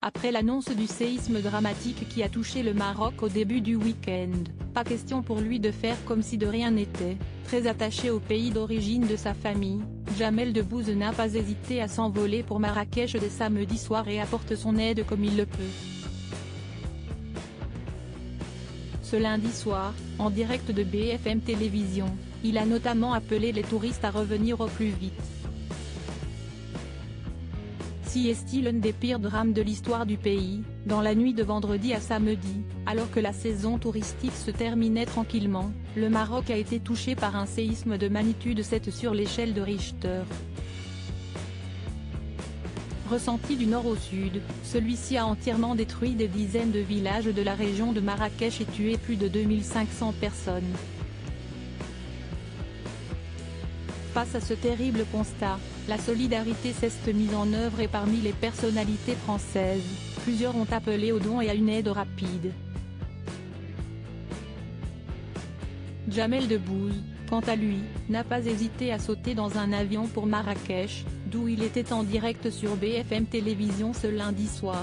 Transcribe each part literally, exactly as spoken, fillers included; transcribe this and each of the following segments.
Après l'annonce du séisme dramatique qui a touché le Maroc au début du week-end, pas question pour lui de faire comme si de rien n'était. Très attaché au pays d'origine de sa famille, Jamel Debbouze n'a pas hésité à s'envoler pour Marrakech dès samedi soir et apporte son aide comme il le peut. Ce lundi soir, en direct de B F M Télévision, il a notamment appelé les touristes à revenir au plus vite. Si est-il l'un des pires drames de l'histoire du pays, dans la nuit de vendredi à samedi, alors que la saison touristique se terminait tranquillement, le Maroc a été touché par un séisme de magnitude sept sur l'échelle de Richter. Ressenti du nord au sud, celui-ci a entièrement détruit des dizaines de villages de la région de Marrakech et tué plus de deux mille cinq cents personnes. Face à ce terrible constat, la solidarité s'est mise en œuvre et parmi les personnalités françaises, plusieurs ont appelé aux dons et à une aide rapide. Jamel Debbouze, quant à lui, n'a pas hésité à sauter dans un avion pour Marrakech, d'où il était en direct sur B F M Télévision ce lundi soir.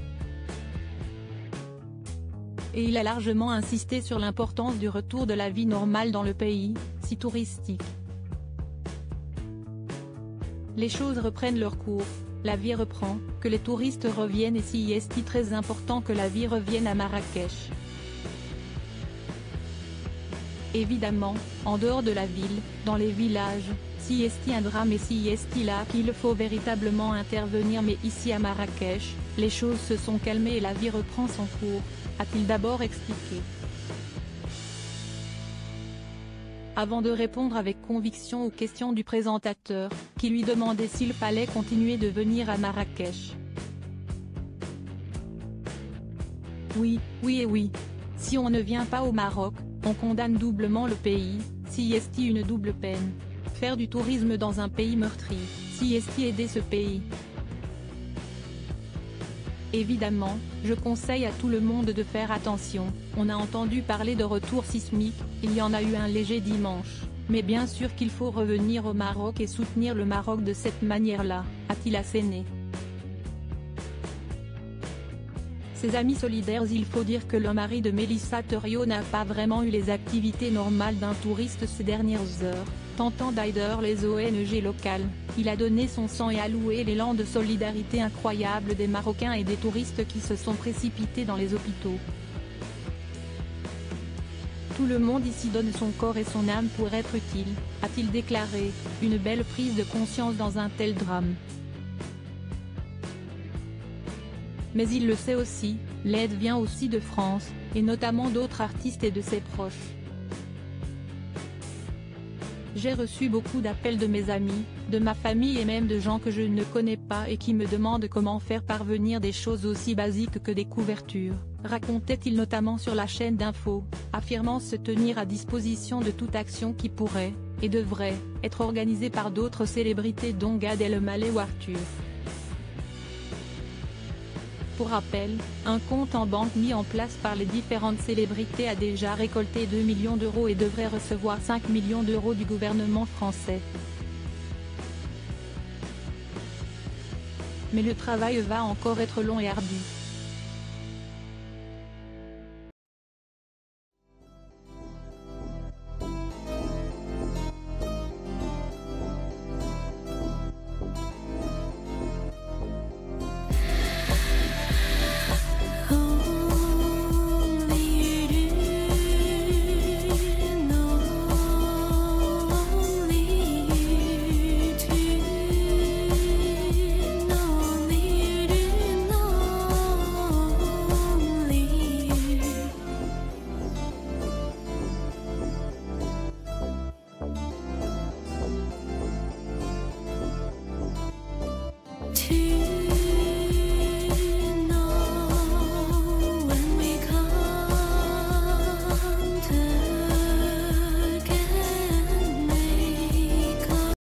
Et il a largement insisté sur l'importance du retour de la vie normale dans le pays, si touristique. Les choses reprennent leur cours, la vie reprend, que les touristes reviennent et si est très important que la vie revienne à Marrakech. Évidemment, en dehors de la ville, dans les villages, si est un drame et si est là qu'il faut véritablement intervenir mais ici à Marrakech, les choses se sont calmées et la vie reprend son cours, a-t-il d'abord expliqué. Avant de répondre avec conviction aux questions du présentateur, qui lui demandait s'il fallait continuer de venir à Marrakech. Oui, oui et oui. Si on ne vient pas au Maroc, on condamne doublement le pays, si est une double peine. Faire du tourisme dans un pays meurtri, si est aider ce pays. Évidemment, je conseille à tout le monde de faire attention, on a entendu parler de retour sismique, il y en a eu un léger dimanche, mais bien sûr qu'il faut revenir au Maroc et soutenir le Maroc de cette manière-là, a-t-il asséné. Ses amis solidaires. Il faut dire que le mari de Mélissa Thériault n'a pas vraiment eu les activités normales d'un touriste ces dernières heures, tentant d'aider les O N G locales. Il a donné son sang et a loué l'élan de solidarité incroyable des Marocains et des touristes qui se sont précipités dans les hôpitaux. Tout le monde ici donne son corps et son âme pour être utile, a-t-il déclaré, une belle prise de conscience dans un tel drame. Mais il le sait aussi, l'aide vient aussi de France, et notamment d'autres artistes et de ses proches. J'ai reçu beaucoup d'appels de mes amis, de ma famille et même de gens que je ne connais pas et qui me demandent comment faire parvenir des choses aussi basiques que des couvertures, racontait-il notamment sur la chaîne d'info, affirmant se tenir à disposition de toute action qui pourrait, et devrait, être organisée par d'autres célébrités dont Gad Elmaleh ou Arthur. Pour rappel, un compte en banque mis en place par les différentes célébrités a déjà récolté deux millions d'euros et devrait recevoir cinq millions d'euros du gouvernement français. Mais le travail va encore être long et ardu.